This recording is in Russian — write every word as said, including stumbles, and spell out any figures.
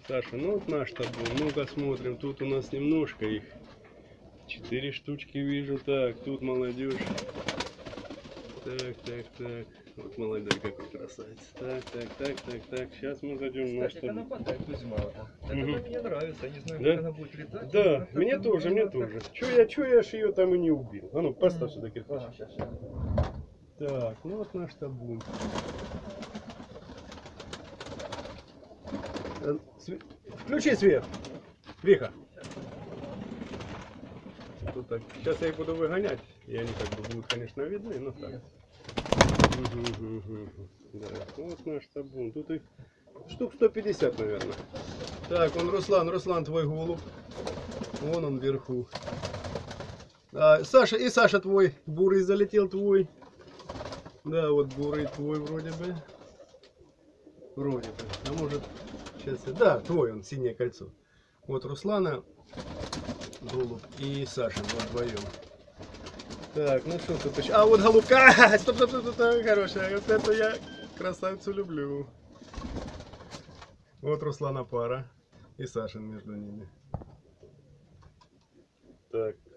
Саша, ну вот наш табун. Ну-ка смотрим. Тут у нас немножко их. Четыре штучки вижу. Так, тут молодежь. Так, так, так. Вот молодой какой красавец. Так, так, так, так, так. Сейчас мы зайдем в наш Кстати, она табун. нападает, Кузьма. Это Мгм. мне нравится. Я не знаю, Да? как она будет летать. Да, Она мне как-то, тоже, она мне как- тоже. Че я, че я ж ее там и не убил. А ну, поставь сюда кирпич. Ага, щас, щас. Так, ну вот наш табун. Э, св- Включи свет. Виха. Тут так. Сейчас я их буду выгонять. И они как бы будут, конечно, видны, но так. Угу, угу, угу. Да, вот наш табун. Тут их штук сто пятьдесят, наверное. Так, он Руслан, Руслан, твой голубь. Вон он вверху. А, Саша, и Саша твой. Бурый залетел твой. Да, вот бурый твой вроде бы. Вроде бы. А может, сейчас я... Да, твой он, синее кольцо. Вот Руслана, голубь и Саша, вот вдвоем. Так, ну что тут еще? А, вот голубка! Стоп, стоп, стоп, стоп, стоп, хорошая. Вот это я красавицу люблю. Вот Руслана пара и Сашин между ними. Так,